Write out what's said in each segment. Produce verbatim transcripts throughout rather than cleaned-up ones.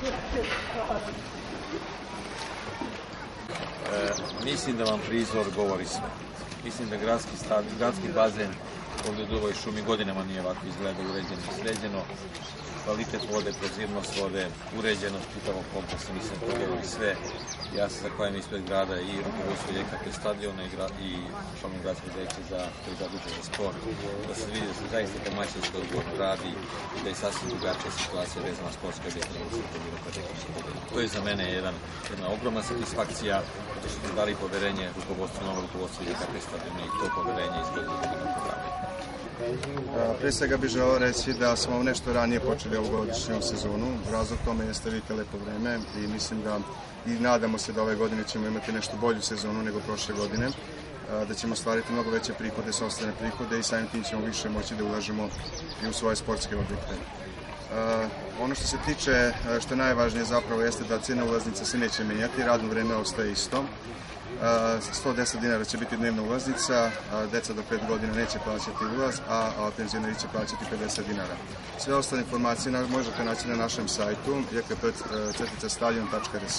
E, mislim da vam prizor govori sve. Mislim da gradski, stav, gradski bazen ovdje u Duboj šumi godinama nije ovako izgledao, uređeno i sređeno. Kvalitet vode, prozirnost vode, uređenost čitavog kompleksa, mislim da to govori sve. Ja se zahvaljujem ispred grada i rukovodstvu J K P stadiona i, i članom gradskog vijeća za koji je zadužen za sport, da se vidi da se zaista domaćinski odgovorno radi i da je sasvim drugačija situacija vezana sportska objekta nego što je bilo pre nekoliko godina. To je za mene jedan, jedna ogromna satisfakcija, zato što su dali poverenje rukovodstvu, novo rukovodstvu J K P stadiona i to poverenje izgleda godina programe. Pre svega bih želeo reći da smo nešto ranije počeli ovogodišnju sezonu. Razlog tome jeste vidite lepo vreme i mislim da i nadamo se da ove godine ćemo imati nešto bolju sezonu nego prošle godine, da ćemo stvariti mnogo veće prihode, sopstvene prihode i samim tim ćemo više moći da ulažemo i u svoje sportske objekte. Ono što se tiče, što je najvažnije zapravo jeste da cijena ulaznica se neće menjati, radno vreme ostaje isto. sto deset dinara će biti dnevna ulaznica, deca do pet godina neće plaćati ulaz, a penzioneri će plaćati pedeset dinara. Sve ostale informacije možete naći na našem sajtu j k p stadion tačka r s.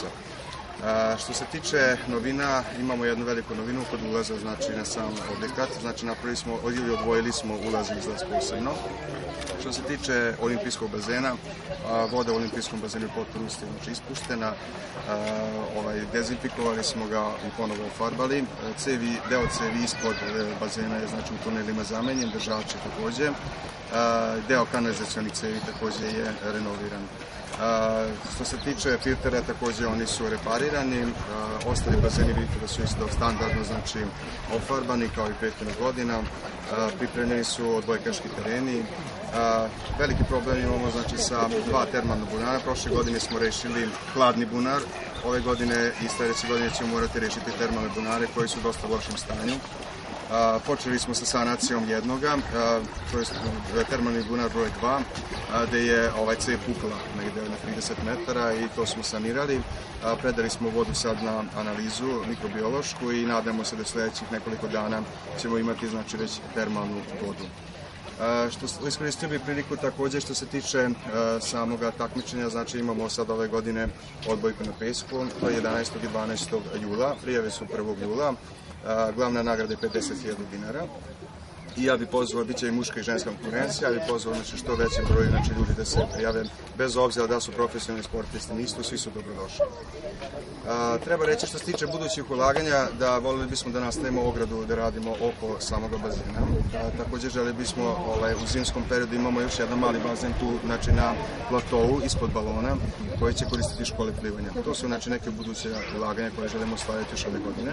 Što se tiče novina, imamo jednu veliku novinu kod ulaza, znači na sam objekat, znači napravili smo ili odvojili smo ulaz i izlaz posebno. Što se tiče olimpijskog bazena, voda u olimpijskom bazenu je potpuno znači ispuštena, ovaj, dezinfikovali smo ga i ponovo ofarbali. Cevi, deo cevi ispod bazena je znači u tunelima zamenjen, držači takođe. Deo kanalizacionih cevi takođe je renoviran. Što se tiče filtera, takođe oni su reparirani, ostali bazeni vidite da su isto standardno, znači ofarbani kao i prethodnih godina, pripremljeni su odbojkaški tereni. Veliki problem imamo znači sa dva termalna bunara, prošle godine smo rešili hladni bunar, ove godine i sledeće godine ćemo morati rešiti termalne bunare koji su u dosta lošem stanju. A, počeli smo sa sanacijom jednoga, a, to je termalni bunar broj dva, a, gde je ovaj cev pukla negde na trideset metara i to smo sanirali. A, predali smo vodu sad na analizu mikrobiološku i nadamo se da sledećih nekoliko dana ćemo imati znači već termalnu vodu. Uh, što iskoristio bih priliku takođe što se tiče uh, samoga takmičenja, znači imamo sad ove godine odbojku na pesku, to je jedanaestog i dvanaestog jula, prijave su prvog jula, uh, glavna nagrada je pedeset hiljada dinara. I ja bih pozvao, bit će i muška i ženska konkurencija, ja bih pozvao znači, što veći broj znači, ljudi da se prijave, bez obzira da su profesionalni sportisti, nisu, svi su dobrodošli. A, treba reći što se tiče budućih ulaganja, da volili bismo da nastavimo ogradu da radimo oko samog bazena. A, također želi bismo ovaj, u zimskom periodu imamo još jedan mali bazen tu znači, na platovu ispod balona koji će koristiti škole plivanja. To su znači, neke buduće ulaganja koje želimo ostvariti još ove godine.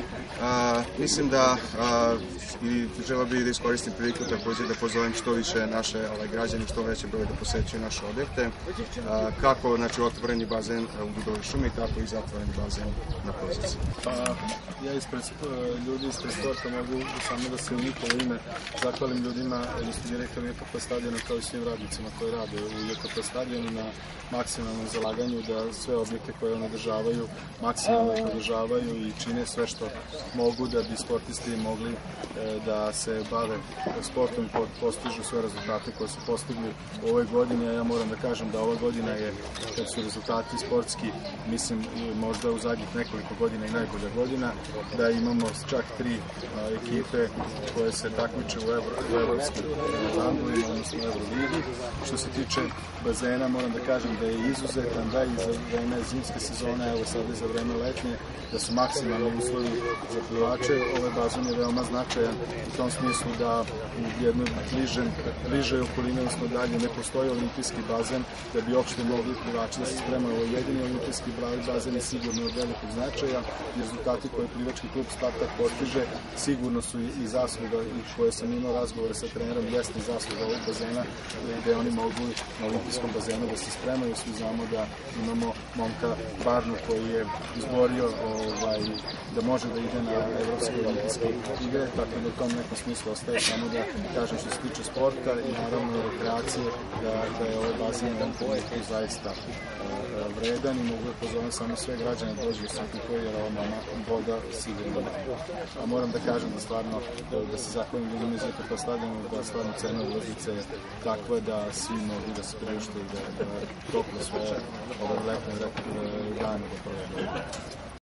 A, mislim da a, i želeo bih da iskoristim priliku također da pozovem što više naše ovaj, građani, što veće broje da posećuju naše objekte, a, kako znači, otvoreni bazen u Dubovoj šumi, tako i zatvoreni bazen na Pozici. Pa, ja ispred ljudi ispred sporta mogu samo da se u njihovo ime zahvalim ljudima, odnosno direktorom J K P stadiona kao i svim radnicima koji rade u J K P stadionu na maksimalnom zalaganju da sve objekte koje oni održavaju maksimalno ih održavaju i čine sve što mogu da bi sportisti mogli e, da se bave sportom i postižu sve rezultate koje su postigli u ovoj godini, a ja moram da kažem da ova godina je, kad su rezultati sportski, mislim možda u zadnjih nekoliko godina i najbolja godina, da imamo čak tri a, ekipe koje se takmiče u, evro, u evropskim rangovima, odnosno u Euroligi. Što se tiče bazena, moram da kažem da je izuzetan, da i za vreme zimske sezone, evo sad i za vreme letnje, da su maksimalni uslovi za plivače. Ovaj bazen je veoma značajan u tom smislu da u jednoj bliže, bliže okoline, odnosno dalje, ne postoji olimpijski bazen da bi uopšte mogli plivači da se spremaju. Ovo jedini olimpijski bazen je sigurno od velikog značaja i rezultati koje plivački klub Spartak postiže sigurno su i zasluga i koje sam imao razgovore sa trenerom, jeste i zasluga ovog bazena gde oni mogu na olimpijskom bazenu da se spremaju. Svi znamo da imamo momka Barnu koji je izborio ovaj, da može da ide na evropske olimpijske igre, tako da u tom nekom smislu ostaje samo da kažem što se tiče sporta i naravno rekreacije, da, da je ovaj bazen u ovom trenutku zaista vredan i mogu da pozovem samo sve građane da dođu u Svetniku jer ova mama voda sigurno. A moram da kažem da stvarno da se zahvalim ljudima iz J K P stadiona, da stvarno cena ulaznice je takva da svi mogu da se priušte i da, da toplo svoje ove letne dane da provedu.